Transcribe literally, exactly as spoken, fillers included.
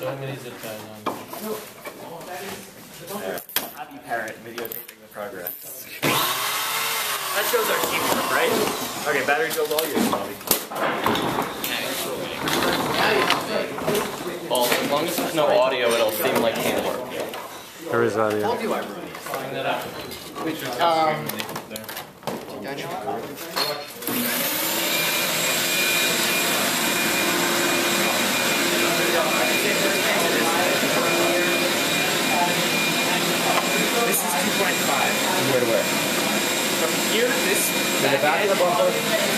So how many zip ties on? There. Happy parent videotaping the progress. That shows our teamwork, right? Okay, battery build all yours, Bobby. Well, as long as there's no audio, it'll seem like teamwork. There is audio. How do I run it? Find that out. Um, this is two point five. Where to where? From here to this To the back of the bumper?